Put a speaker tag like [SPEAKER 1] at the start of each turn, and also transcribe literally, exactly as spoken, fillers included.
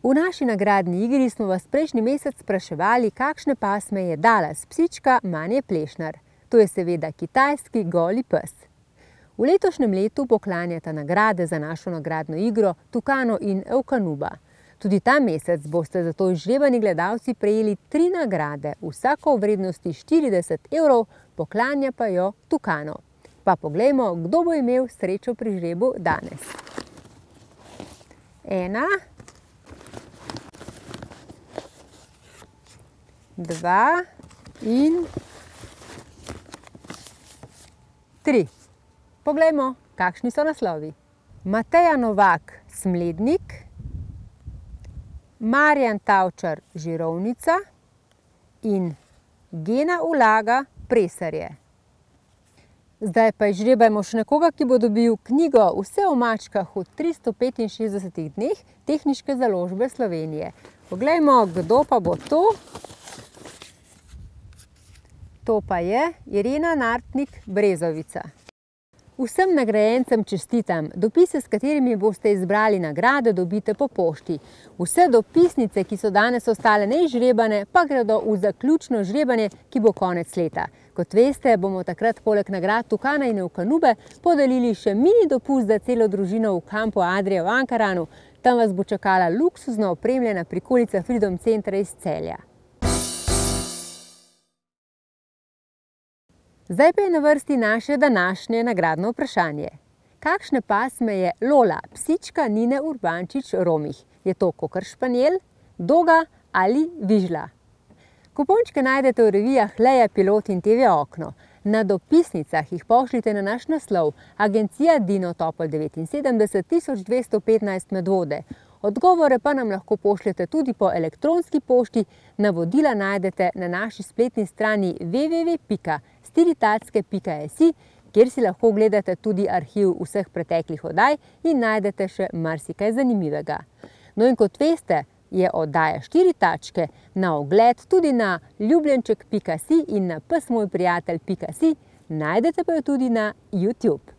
[SPEAKER 1] V naši nagradni igri smo vas prejšnji mesec spraševali, kakšne pasme je Dalas psička Manje Plešnar. To je seveda kitajski goli pes. V letošnjem letu poklanjata nagrade za našo nagradno igro Tukano in Evkanuba. Tudi ta mesec boste zato izžrebani gledalci prejeli tri nagrade, vsako v vrednosti štirideset evrov, poklanja pa jo Tukano. Pa poglejmo, kdo bo imel srečo pri žrebu danes. Ena, dva in tri. Poglejmo, kakšni so naslovi. Mateja Novak Smlednik, Marjan Tavčar Žirovnica in Gena Ulaga Presarje. Zdaj pa izžrebajmo še nekoga, ki bo dobil knjigo Vse o mačkah v tristo petinšestdesetih dneh Tehniške založbe Slovenije. Poglejmo, kdo pa bo to. To pa je Irena Nartnik Brezovica. Vsem nagrajencem čestitam. Dopise, s katerimi boste izbrali nagrade, dobite po pošti. Vse dopisnice, ki so danes ostale neizžrebane, pa gredo v zaključno žrebanje, ki bo konec leta. Kot veste, bomo takrat poleg nagrad Tukana in Evkanube podelili še mini dopust za celo družino v kampu Adria v Ankaranu. Tam vas bo čakala luksuzno opremljena prikolica Freedom Centra iz Celja. Zdaj pa je na vrsti naše današnje nagradno vprašanje. Kakšne pasme je Lola, psička Nine Urbančič Romih? Je to kokar španjel, doga ali vižla? Kupončke najdete v revijah Leja, Pilot in te ve Okno. Na dopisnicah jih pošljite na naš naslov Agencija Dino Topol devetinsedemdeset tisoč dvesto petnajst Medvode. Odgovore pa nam lahko pošljete tudi po elektronski pošti. Navodila najdete na naši spletni strani w w w pika štiritacke pika es i, kjer si lahko ogledate tudi arhiv vseh preteklih oddaj in najdete še marsikaj zanimivega. No in kot veste, je oddaja Štiri tačke na ogled tudi na ljubljenček pika si in na pesmojprijatelj pika si, najdete pa jo tudi na YouTube.